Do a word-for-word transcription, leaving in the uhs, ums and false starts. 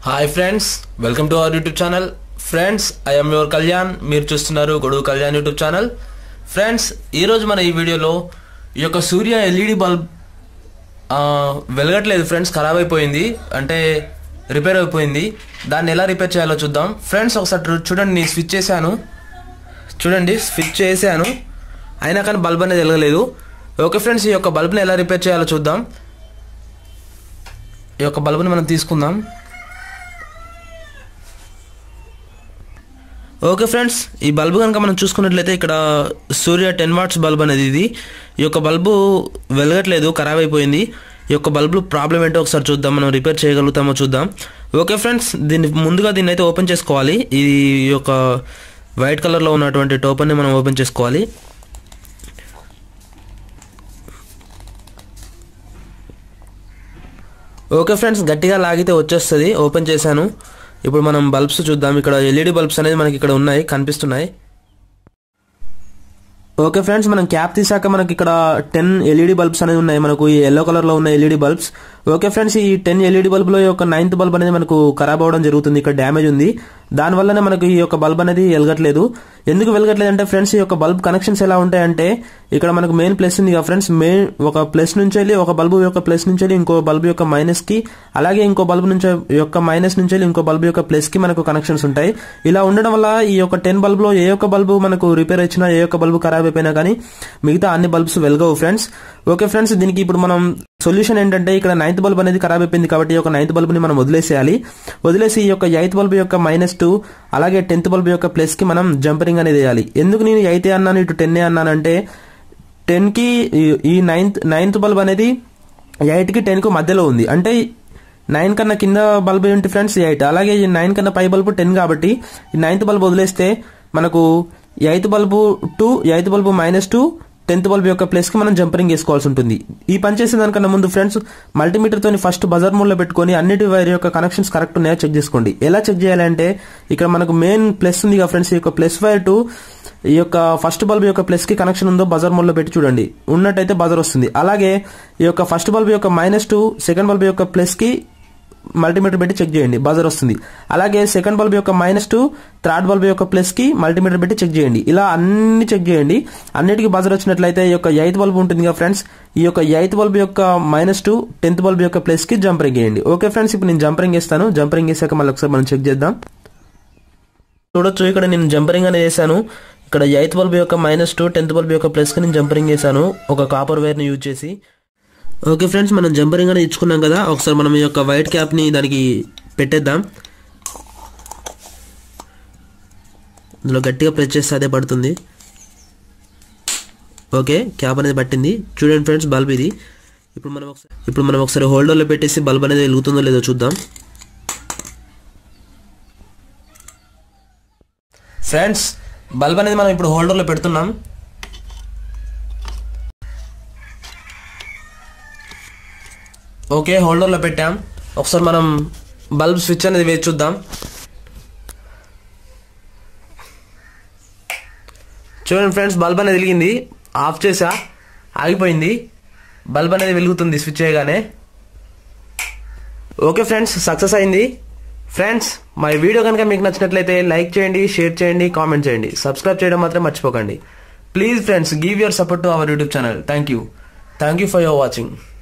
Hi friends, welcome to our YouTube channel. Friends, I am your Kalyan. మీరు చూస్తున్నారు గొడుగు Kalyan YouTube channel. Friends, ఈరోజు మన ఈ వీడియోలో ఈ యొక్క సూర్య ఎల్ఈడి బల్బ్ వెలగట్లేదు ఫ్రెండ్స్, ఖరాబ్ అయిపోయింది, అంటే రిపేర్ అయిపోయింది. దాన్ని ఎలా రిపేర్ చేయాలో చూద్దాం. ఫ్రెండ్స్, ఒకసారి చూడండి, నేను స్విచ్ చేశాను, చూడండి స్విచ్ చేశాను, అయినా కానీ బల్బ్ అనేది వెలగలేదు. ఓకే ఫ్రెండ్స్, ఈ యొక్క బల్బ్ని ఎలా రిపేర్ చేయాలో చూద్దాం. ఈ యొక్క బల్బ్ని మనం తీసుకుందాం. ఓకే ఫ్రెండ్స్, ఈ బల్బు కనుక మనం చూసుకున్నట్లయితే ఇక్కడ సూర్య టెన్ వాట్స్ బల్బ్ అనేది ఇది. ఈ యొక్క బల్బు వెలగట్లేదు, ఖరాబ్ అయిపోయింది. ఈ యొక్క బల్బు ప్రాబ్లం ఏంటో ఒకసారి చూద్దాం, మనం రిపేర్ చేయగలుగుతామో చూద్దాం. ఓకే ఫ్రెండ్స్, దీన్ని ముందుగా దీన్ని అయితే ఓపెన్ చేసుకోవాలి. ఈ యొక్క వైట్ కలర్లో ఉన్నటువంటి టోపన్ని మనం ఓపెన్ చేసుకోవాలి. ఓకే ఫ్రెండ్స్, గట్టిగా లాగితే వచ్చేస్తుంది. ఓపెన్ చేశాను. ఇప్పుడు మనం బల్బ్స్ చూద్దాం. ఇక్కడ ఎల్ఈడి బల్బ్స్ అనేది మనకి ఇక్కడ ఉన్నాయి, కనిపిస్తున్నాయి. ఓకే ఫ్రెండ్స్, మనం క్యాప్ తీసాక మనకి ఇక్కడ టెన్ ఎల్ఈడి బల్బ్స్ అనేది ఉన్నాయి, మనకు ఈ ఎల్లో కలర్ లో ఉన్న ఎల్ఈడి బల్బ్స్. ఓకే ఫ్రెండ్స్, ఈ టెన్ ఎల్ఈడి బల్బ్ లో యొక్క నైన్త్ బల్బ్ అనేది మనకు ఖరాబ్ అవడం జరుగుతుంది, ఇక్కడ డ్యామేజ్ ఉంది. దానివల్లనే మనకు ఈ యొక్క బల్బ్ అనేది వెలగట్లేదు. ఎందుకు వెలగట్లేదు అంటే ఫ్రెండ్స్, ఈ యొక్క బల్బ్ కనెక్షన్స్ ఎలా ఉంటాయంటే ఇక్కడ మనకు మెయిన్ ప్లస్ ఉంది కదా ఫ్రెండ్స్, మెయిన్ ఒక ప్లస్ నుంచి వెళ్ళి ఒక బల్బు యొక్క ప్లస్ నుంచి వెళ్ళి ఇంకో బల్బు యొక్క మైనస్ కి, అలాగే ఇంకో బల్బు నుంచి యొక్క మైనస్ నుంచి వెళ్ళి ఇంకో బల్బు యొక్క ప్లస్ కి మనకు కనెక్షన్స్ ఉంటాయి. ఇలా ఉండడం వల్ల ఈ యొక్క టెన్ బల్బ్ లో ఏ యొక్క బల్బు మనకు రిపేర్ వచ్చినా, ఏ యొక్క బల్బు ఖరాబ్ అయిపోయినా కానీ మిగతా అన్ని బల్బ్స్ వెలగవు ఫ్రెండ్స్. ఓకే ఫ్రెండ్స్, దీనికి ఇప్పుడు మనం సొల్యూషన్ ఏంటంటే ఇక్కడ నైన్త్ బల్బ్ అనేది ఖరాబ్ అయిపోయింది కాబట్టి ఈ యొక్క నైన్త్ బల్బ్ ని మనం వదిలేసేయాలి. వదిలేసి ఈ యొక్క ఎయిత్ బల్బ్ యొక్క మైనస్ టూ అలాగే టెన్త్ బల్బ్ యొక్క ప్లస్ కి మనం జంపరింగ్ అనేది వేయాలి. ఎందుకు నేను ఎయితే అన్నాను, ఇటు టెన్ అన్నానంటే టెన్ కి ఈ నైన్త్ నైన్త్ బల్బ్ అనేది ఎయిట్ కి టెన్ కు మధ్యలో ఉంది. అంటే నైన్ కన్నా కింద బల్బ్ ఏంటి ఫ్రెండ్స్ ఎయిట్, అలాగే ఈ నైన్ కన్నా పై బల్బు టెన్ కాబట్టి ఈ నైన్త్ బల్బ్ వదిలేస్తే మనకు eighth bulb to eighth bulb minus to tenth bulb యొక్క ప్లేస్ కి మనం జంపరింగ్ వేసుకోవాల్సి ఉంటుంది. ఈ పని చేసేదానికన్నా ముందు ఫ్రెండ్స్ మల్టీమీటర్ తోని ఫస్ట్ బజర్ మోడ్ లో పెట్టుకుని అన్నిటి వైర్ యొక్క కనెక్షన్స్ కరెక్ట్ ఉన్నాయో చెక్ చేసుకోండి. ఎలా చెక్ చేయాలంటే ఇక్కడ మనకు మెయిన్ ప్లస్ ఉంది కదా ఫ్రెండ్స్, ఈ యొక్క ప్లస్ వైర్ టు ఈ యొక్క ఫస్ట్ బల్బ్ యొక్క ప్లస్ కి కనెక్షన్ ఉందో బజర్ మోడ్ లో పెట్టి చూడండి, ఉన్నట్టయితే బజర్ వస్తుంది. అలాగే ఈ యొక్క ఫస్ట్ బల్బ్ యొక్క మైనస్ టు సెకండ్ బల్బ్ యొక్క ప్లస్ కి మల్టీమీటర్ పెట్టి చెక్ చేయండి, బజర్ వస్తుంది. అలాగే సెకండ్ బల్బ్ యొక్క మైనస్ టు థర్డ్ బల్బ్ యొక్క ప్లస్ కి మల్టీమీటర్ పెట్టి చెక్ చేయండి. ఇలా అన్ని చెక్ చేయండి. అన్నిటికీ బజర్ వచ్చినట్లయితే ఈ యొక్క ఎయిత్ బల్బ్ ఉంటుంది కదా ఫ్రెండ్స్, ఈ యొక్క ఎయిత్ బల్బ్ యొక్క మైనస్ టు టెన్త్ బల్బ్ యొక్క ప్లస్ కి జంపరింగ్ వేయండి. ఓకే ఫ్రెండ్స్, ఇప్పుడు నేను జంపరింగ్ వేస్తాను. జంపరింగ్ వేసాక మళ్ళీ ఒకసారి మనం చెక్ చేద్దాం. చూడొచ్చు, ఇక్కడ నేను జంపరింగ్ అనేది వేసాను. ఇక్కడ ఎయిత్ బల్బ్ యొక్క మైనస్ టు టెన్త్ బల్బ్ యొక్క ప్లస్ కి నేను జంపరింగ్ వేసాను ఒక కాపర్ వైర్ ని యూజ్ చేసి. ఓకే ఫ్రెండ్స్, మనం జంపరింగ్ అనేది ఇచ్చుకున్నాం కదా, ఒకసారి మనం ఈ యొక్క వైట్ క్యాప్ ని దానికి పెట్టేద్దాం. ఇందులో గట్టిగా ప్రెస్ చేస్తే అదే పడుతుంది. ఓకే, క్యాప్ అనేది పట్టింది. చూడండి ఫ్రెండ్స్, బల్బ్ ఇది. ఇప్పుడు మనం ఒకసారి ఇప్పుడు మనం ఒకసారి హోల్డర్లో పెట్టేసి బల్బ్ అనేది వెలుగుతుందో లేదో చూద్దాం. ఫ్రెండ్స్, బల్బ్ అనేది మనం ఇప్పుడు హోల్డర్లో పెడుతున్నాం. ఓకే, హోల్డర్లో పెట్టాం. ఒకసారి మనం బల్బ్ స్విచ్ అనేది వేసి చూద్దాం. చూడండి ఫ్రెండ్స్, బల్బ్ అనేది వెలిగింది. ఆఫ్ చేసా, ఆగిపోయింది. బల్బ్ అనేది వెలుగుతుంది స్విచ్ చేయగానే. ఓకే ఫ్రెండ్స్, సక్సెస్ అయింది. ఫ్రెండ్స్, మా వీడియో కనుక మీకు నచ్చినట్లయితే లైక్ చేయండి, షేర్ చేయండి, కామెంట్ చేయండి, సబ్స్క్రైబ్ చేయడం మాత్రం మర్చిపోకండి. Please friends, give your support to our YouTube channel. Thank you thank you for your watching.